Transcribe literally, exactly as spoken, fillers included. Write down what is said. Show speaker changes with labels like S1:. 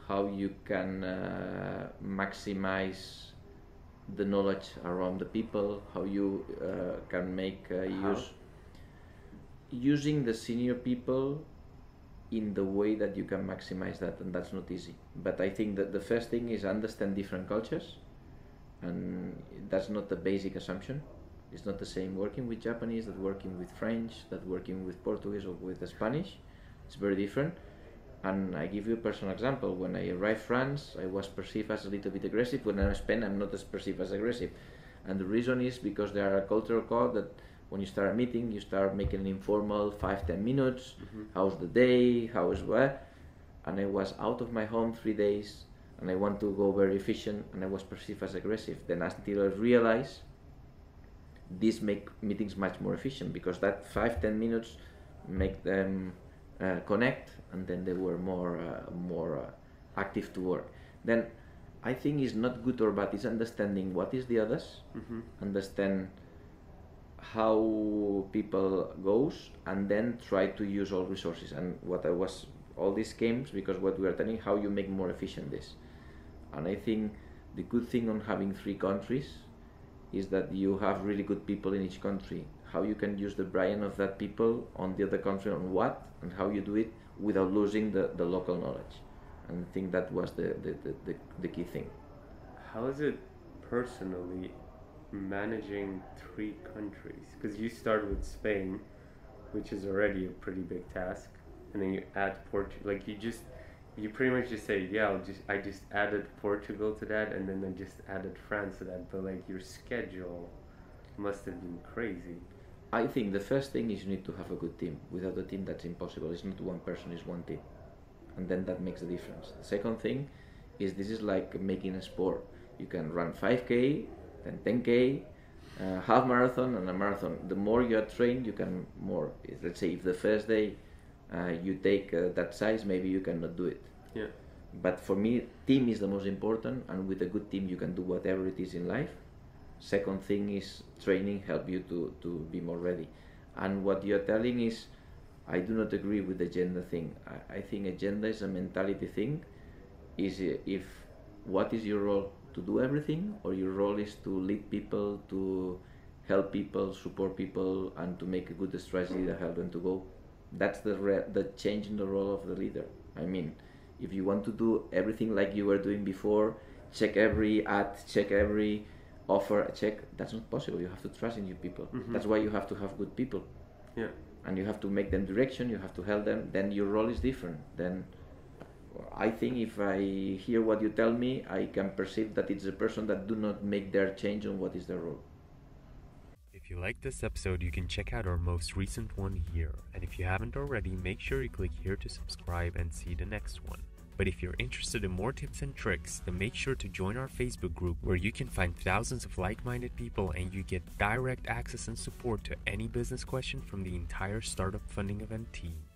S1: how you can uh, maximize the knowledge around the people, how you uh, can make uh, use using the senior people in the way that you can maximize that, and that's not easy. But I think that the first thing is understand different cultures, and that's not the basic assumption. It's not the same working with Japanese that working with French, that working with Portuguese or with Spanish. It's very different. And I give you a personal example. When I arrived France, I was perceived as a little bit aggressive. When I'm in Spain, I'm not as perceived as aggressive. And the reason is because there are a cultural code that when you start a meeting, you start making an informal five, ten minutes. Mm-hmm. How's the day? How is what? And I was out of my home three days, and I want to go very efficient, and I was perceived as aggressive. Then until I realized this make meetings much more efficient, because that five, ten minutes make them uh, connect, and then they were more uh, more uh, active to work. Then I think it's not good or bad. It's understanding what is the others, mm-hmm. understand how people goes, and then try to use all resources. And what I was all these games, because what we are telling how you make more efficient this. And I think the good thing on having three countries is that you have really good people in each country. How you can use the brain of that people on the other country on what, and how you do it without losing the, the local knowledge. And I think that was the, the, the, the, the key thing.
S2: How is it personally managing three countries? Because you started with Spain, which is already a pretty big task, and then you add Portugal. Like you just, you pretty much just say, yeah, I'll just, I just added Portugal to that, and then I just added France to that. But like your schedule must have been crazy.
S1: I think the first thing is you need to have a good team. Without a team, that's impossible. It's not one person, it's one team. And then that makes a difference. The second thing is this is like making a sport. You can run five K, then ten K, uh, half marathon and a marathon. The more you are trained, you can more. Let's say if the first day uh, you take uh, that size, maybe you cannot do it.
S2: Yeah.
S1: But for me, team is the most important, and with a good team, you can do whatever it is in life. Second thing is training help you to, to be more ready. And what you're telling is, I do not agree with the gender thing. I, I think agenda is a mentality thing. Is if what is your role? To do everything, or your role is to lead people, to help people, support people, and to make a good strategy that help them to go. That's the re- the change in the role of the leader. I mean, if you want to do everything like you were doing before, check every ad, check every offer, check, that's not possible. You have to trust in your people. Mm-hmm. That's why you have to have good people.
S2: Yeah.
S1: And you have to make them direction, you have to help them, then your role is different. Then I think if I hear what you tell me, I can perceive that it's a person that do not make their change on what is their role.
S3: If you like this episode, you can check out our most recent one here. And if you haven't already, make sure you click here to subscribe and see the next one. But if you're interested in more tips and tricks, then make sure to join our Facebook group where you can find thousands of like-minded people and you get direct access and support to any business question from the entire startup funding event team.